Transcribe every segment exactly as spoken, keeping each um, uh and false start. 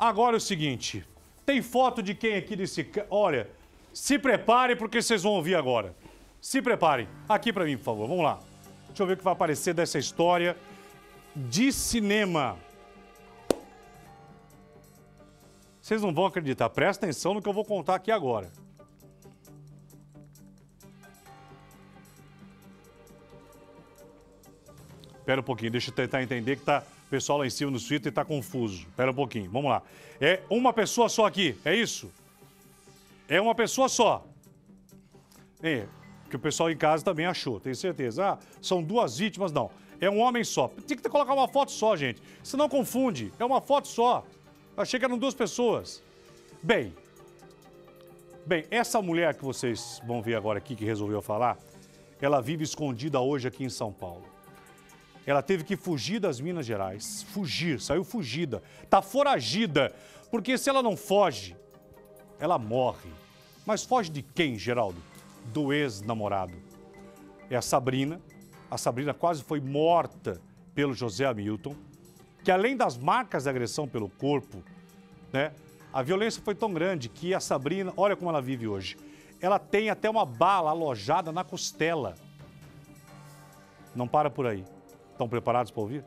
Agora é o seguinte, tem foto de quem aqui desse... Olha, se preparem porque vocês vão ouvir agora. Se preparem. Aqui pra mim, por favor. Vamos lá. Deixa eu ver o que vai aparecer dessa história de cinema. Vocês não vão acreditar. Presta atenção no que eu vou contar aqui agora. Espera um pouquinho, deixa eu tentar entender que tá, o pessoal lá em cima no Twitter está confuso. Espera um pouquinho, vamos lá. É uma pessoa só aqui, é isso? É uma pessoa só. É, que o pessoal em casa também achou, tenho certeza. Ah, são duas vítimas, não. É um homem só. Tem que colocar uma foto só, gente. Senão confunde. É uma foto só. Eu achei que eram duas pessoas. Bem, bem, essa mulher que vocês vão ver agora aqui, que resolveu falar, ela vive escondida hoje aqui em São Paulo. Ela teve que fugir das Minas Gerais. Fugir, saiu fugida. Tá foragida. Porque se ela não foge, ela morre. Mas foge de quem, Geraldo? Do ex-namorado. É a Sabrina. A Sabrina quase foi morta pelo José Hamilton, que além das marcas de agressão pelo corpo, né, a violência foi tão grande que a Sabrina, olha como ela vive hoje. Ela tem até uma bala alojada na costela. Não para por aí. Estão preparados para ouvir?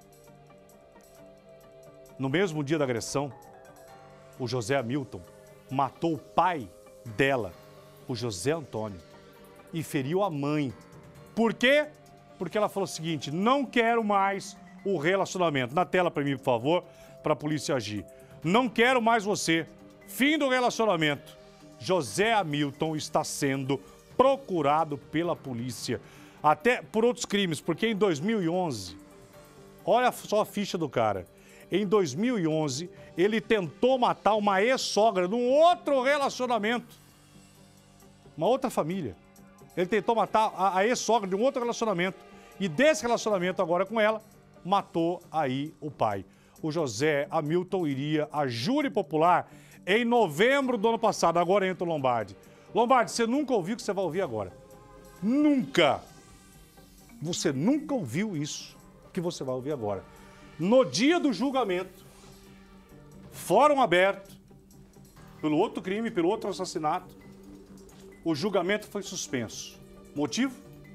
No mesmo dia da agressão, o José Hamilton matou o pai dela, o José Antônio, e feriu a mãe. Por quê? Porque ela falou o seguinte, não quero mais o relacionamento. Na tela para mim, por favor, para a polícia agir. Não quero mais você. Fim do relacionamento. José Hamilton está sendo procurado pela polícia. Até por outros crimes, porque em dois mil e onze, olha só a ficha do cara. Em dois mil e onze, ele tentou matar uma ex-sogra num outro relacionamento. Uma outra família. Ele tentou matar a, a ex-sogra de um outro relacionamento. E desse relacionamento agora com ela, matou aí o pai. O José Hamilton iria a júri popular em novembro do ano passado. Agora entra o Lombardi. Lombardi, você nunca ouviu o que você vai ouvir agora. Nunca. Você nunca ouviu isso que você vai ouvir agora. No dia do julgamento, fórum aberto, pelo outro crime, pelo outro assassinato, o julgamento foi suspenso. Motivo?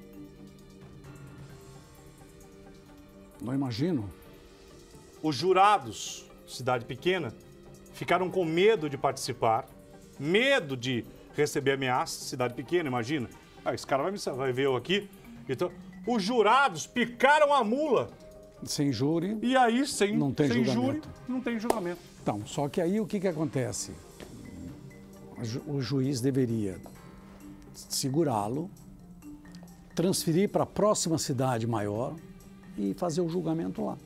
Não imagino. Os jurados, cidade pequena, ficaram com medo de participar, medo de receber ameaças, cidade pequena, imagina. Ah, esse cara vai, me, vai ver eu aqui. Então, os jurados picaram a mula. Sem júri. E aí, sem, não tem sem julgamento. júri, não tem julgamento. Então, só que aí o que, que acontece? O juiz deveria segurá-lo, transferir para a próxima cidade maior e fazer o julgamento lá.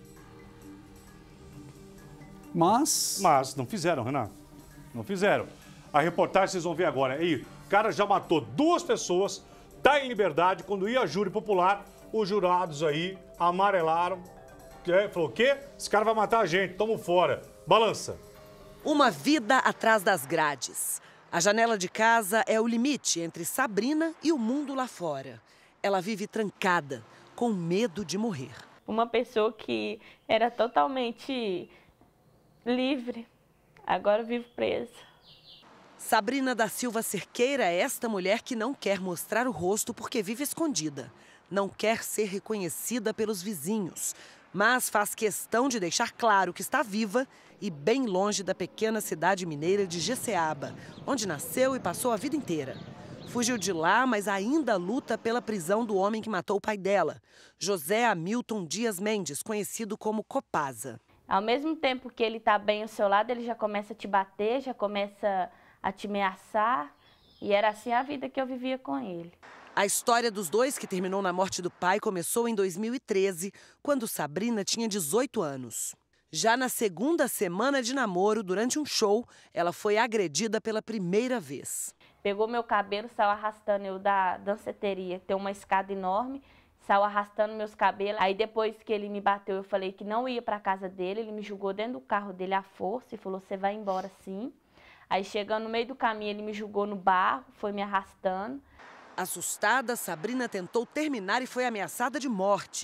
Mas... Mas não fizeram, Renato. Não fizeram. A reportagem vocês vão ver agora. Aí, o cara já matou duas pessoas, tá em liberdade. Quando ia a júri popular, os jurados aí amarelaram. Falou, o quê? Esse cara vai matar a gente, tamo fora. Balança. Uma vida atrás das grades. A janela de casa é o limite entre Sabrina e o mundo lá fora. Ela vive trancada, com medo de morrer. Uma pessoa que era totalmente livre, agora vive presa. Sabrina da Silva Cerqueira é esta mulher que não quer mostrar o rosto porque vive escondida. Não quer ser reconhecida pelos vizinhos, mas faz questão de deixar claro que está viva e bem longe da pequena cidade mineira de Jeceaba, onde nasceu e passou a vida inteira. Fugiu de lá, mas ainda luta pela prisão do homem que matou o pai dela, José Hamilton Dias Mendes, conhecido como Copasa. Ao mesmo tempo que ele está bem ao seu lado, ele já começa a te bater, já começa a te ameaçar. E era assim a vida que eu vivia com ele. A história dos dois, que terminou na morte do pai, começou em dois mil e treze, quando Sabrina tinha dezoito anos. Já na segunda semana de namoro, durante um show, ela foi agredida pela primeira vez. Pegou meu cabelo, saiu arrastando eu da danceteria, tem uma escada enorme, saiu arrastando meus cabelos. Aí depois que ele me bateu, eu falei que não ia para casa dele, ele me jogou dentro do carro dele à força e falou, você vai embora sim. Aí chegando no meio do caminho, ele me jogou no barro, foi me arrastando. Assustada, Sabrina tentou terminar e foi ameaçada de morte.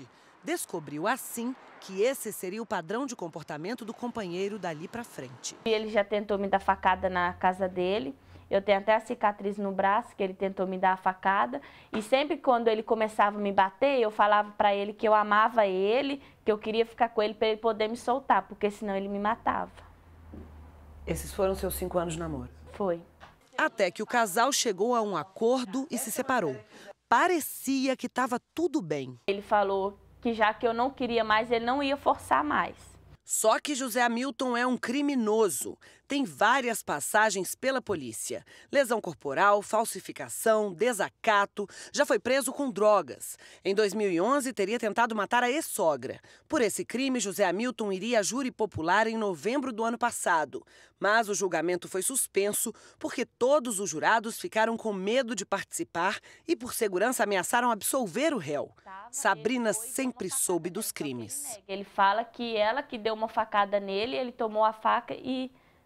Descobriu assim que esse seria o padrão de comportamento do companheiro dali para frente. Ele já tentou me dar facada na casa dele. Eu tenho até a cicatriz no braço, que ele tentou me dar a facada. E sempre quando ele começava a me bater, eu falava para ele que eu amava ele, que eu queria ficar com ele para ele poder me soltar, porque senão ele me matava. Esses foram seus cinco anos de namoro? Foi. Até que o casal chegou a um acordo e se separou. Parecia que estava tudo bem. Ele falou que já que eu não queria mais, ele não ia forçar mais. Só que José Hamilton é um criminoso. Tem várias passagens pela polícia. Lesão corporal, falsificação, desacato. Já foi preso com drogas. Em dois mil e onze, teria tentado matar a ex-sogra. Por esse crime, José Hamilton iria a júri popular em novembro do ano passado. Mas o julgamento foi suspenso porque todos os jurados ficaram com medo de participar e, por segurança, ameaçaram absolver o réu. Sabrina sempre soube dos crimes. Ele fala que ela que deu uma facada nele, ele tomou a faca e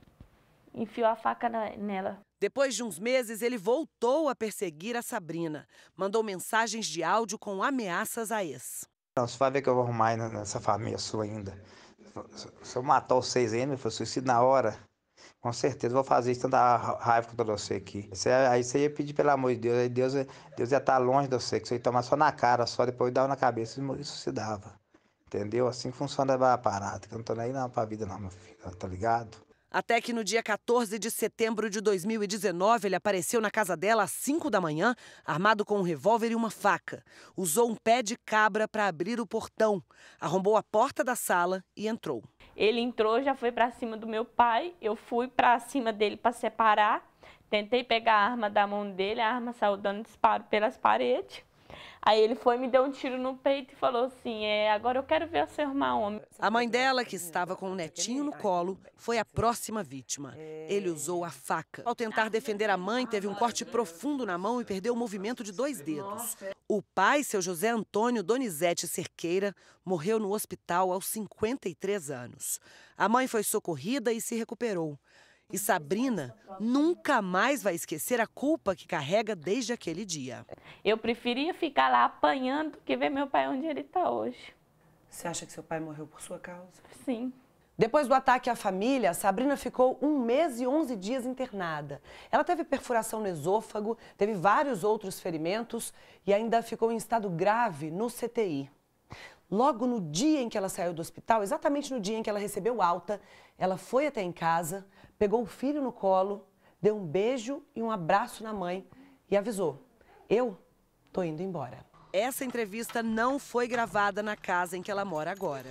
enfiou a faca nela. Depois de uns meses, ele voltou a perseguir a Sabrina. Mandou mensagens de áudio com ameaças à ex. Você vai ver que eu vou arrumar aí nessa família sua ainda. Se eu matar os seis anos, foi suicídio na hora. Com certeza vou fazer isso, tanta raiva contra você aqui. Você, aí você ia pedir pelo amor de Deus, aí Deus, Deus ia estar longe de você, que você ia tomar só na cara, só depois dava na cabeça e isso se dava. Entendeu? Assim que funciona a parada, que eu não tô nem aí não pra vida não, meu filho, tá ligado? Até que no dia quatorze de setembro de dois mil e dezenove, ele apareceu na casa dela às cinco da manhã, armado com um revólver e uma faca. Usou um pé de cabra para abrir o portão, arrombou a porta da sala e entrou. Ele entrou, já foi para cima do meu pai, eu fui para cima dele para separar, tentei pegar a arma da mão dele, a arma saiu dando disparo pelas paredes. Aí ele foi, me deu um tiro no peito e falou assim, é, agora eu quero ver você arrumar homem. A mãe dela, que estava com o netinho no colo, foi a próxima vítima. Ele usou a faca. Ao tentar defender a mãe, teve um corte profundo na mão e perdeu o movimento de dois dedos. O pai, seu José Antônio Donizete Cerqueira, morreu no hospital aos cinquenta e três anos. A mãe foi socorrida e se recuperou. E Sabrina nunca mais vai esquecer a culpa que carrega desde aquele dia. Eu preferia ficar lá apanhando do que ver meu pai onde ele está hoje. Você acha que seu pai morreu por sua causa? Sim. Depois do ataque à família, Sabrina ficou um mês e onze dias internada. Ela teve perfuração no esôfago, teve vários outros ferimentos e ainda ficou em estado grave no C T I. Logo no dia em que ela saiu do hospital, exatamente no dia em que ela recebeu alta, ela foi até em casa, pegou o filho no colo, deu um beijo e um abraço na mãe e avisou, eu tô indo embora. Essa entrevista não foi gravada na casa em que ela mora agora.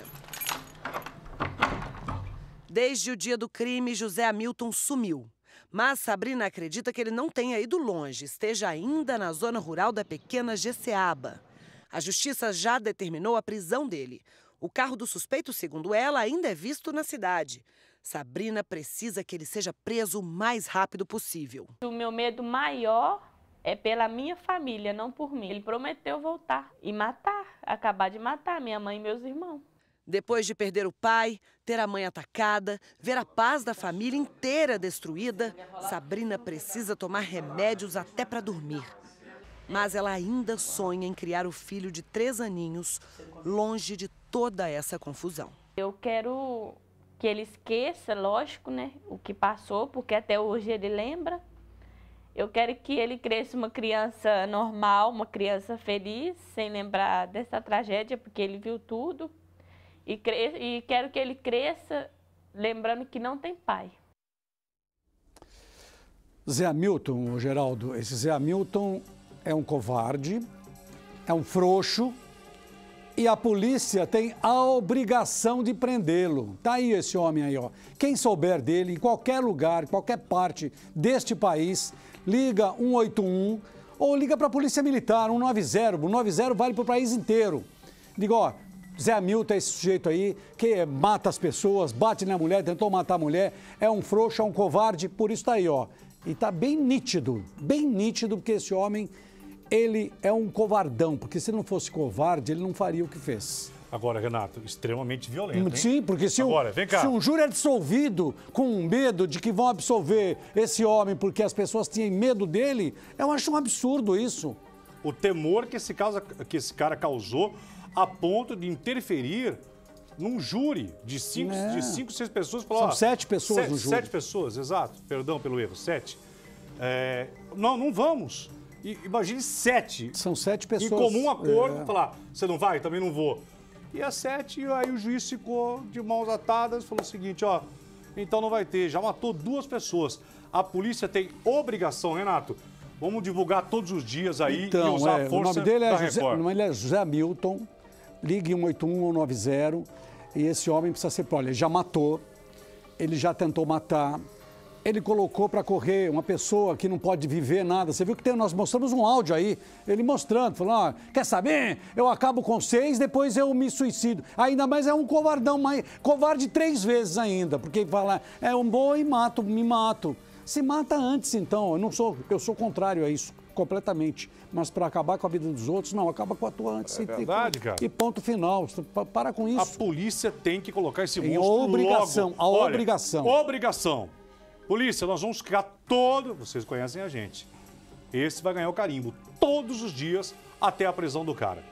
Desde o dia do crime, José Hamilton sumiu. Mas Sabrina acredita que ele não tenha ido longe, esteja ainda na zona rural da pequena Jeceaba. A justiça já determinou a prisão dele. O carro do suspeito, segundo ela, ainda é visto na cidade. Sabrina precisa que ele seja preso o mais rápido possível. O meu medo maior é pela minha família, não por mim. Ele prometeu voltar e matar, acabar de matar minha mãe e meus irmãos. Depois de perder o pai, ter a mãe atacada, ver a paz da família inteira destruída, Sabrina precisa tomar remédios até para dormir. Mas ela ainda sonha em criar o filho de três aninhos, longe de toda essa confusão. Eu quero que ele esqueça, lógico, né, o que passou, porque até hoje ele lembra. Eu quero que ele cresça uma criança normal, uma criança feliz, sem lembrar dessa tragédia, porque ele viu tudo. E, cre... e quero que ele cresça lembrando que não tem pai. Zé Hamilton, Geraldo, esse Zé Hamilton é um covarde, é um frouxo e a polícia tem a obrigação de prendê-lo. Tá aí esse homem aí, ó. Quem souber dele, em qualquer lugar, em qualquer parte deste país, liga um oito um ou liga para a Polícia Militar, um nove zero. O nove zero vale para o país inteiro. Diga, ó, Zé Hamilton é esse sujeito aí que mata as pessoas, bate na mulher, tentou matar a mulher, é um frouxo, é um covarde, por isso tá aí, ó. E tá bem nítido, bem nítido, porque esse homem, ele é um covardão, porque se não fosse covarde, ele não faria o que fez. Agora, Renato, extremamente violento, hein? Sim, porque se, Agora, um, vem cá. se um júri é dissolvido com medo de que vão absolver esse homem porque as pessoas tinham medo dele, eu acho um absurdo isso. O temor que esse, causa, que esse cara causou a ponto de interferir num júri de cinco, É. de cinco seis pessoas. Falar, São ó, sete pessoas sete, no júri. Sete pessoas, exato. Perdão pelo erro, sete. É, não, não vamos. E, imagine sete. São sete pessoas. Em comum acordo, É. falar, você não vai? Também não vou. E as sete, aí o juiz ficou de mãos atadas, falou o seguinte, ó, então não vai ter, já matou duas pessoas. A polícia tem obrigação, Renato, vamos divulgar todos os dias aí Então, e usar é, a força o nome dele é da José, Record. o nome dele é José Milton, ligue um oito um ou nove zero, e esse homem precisa ser, olha, ele já matou, ele já tentou matar, ele colocou para correr uma pessoa que não pode viver nada. Você viu que tem, nós mostramos um áudio aí, ele mostrando, falando, ah, quer saber? Eu acabo com seis, depois eu me suicido. Ainda mais é um covardão, mais, covarde três vezes ainda, porque fala, é um boi, mato, me mato. Se mata antes, então. Eu não sou, eu sou contrário a isso, completamente. Mas para acabar com a vida dos outros, não, acaba com a tua antes. É e, verdade, e, cara. E ponto final. Para com A isso. polícia tem que colocar esse Tem monstro obrigação, logo. a Olha, obrigação. Obrigação. Polícia, nós vamos ficar todo... Vocês conhecem a gente. Esse vai ganhar o carimbo todos os dias até a prisão do cara.